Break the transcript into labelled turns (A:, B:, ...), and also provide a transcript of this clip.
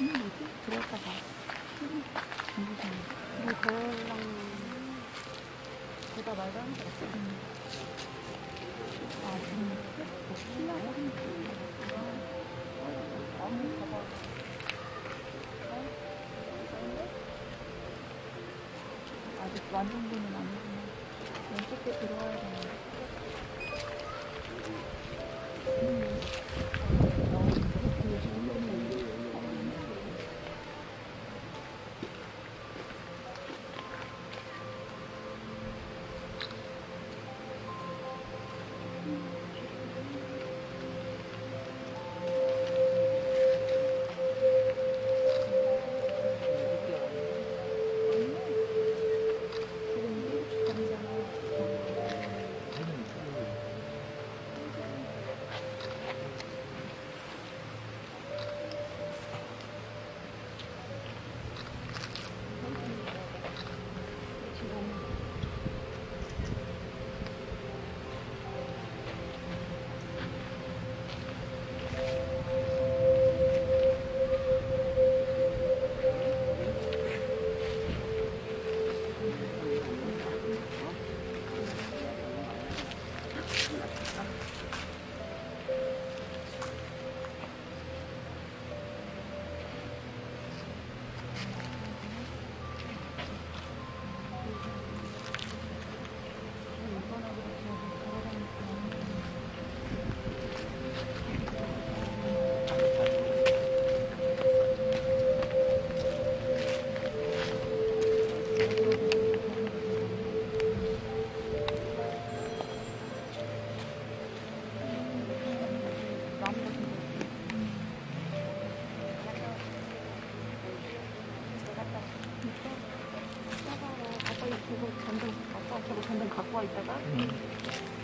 A: 뭐지? 들어갔다 봐. 이거 저랑 보다 말도 하는 거 같아. 아, 뭐 키라고 하는 거 아무 봐봐. 아직 완성도는 아니구나. 왼쪽 게 들어와야 되는데. 저거 전등 갖고 와 있다가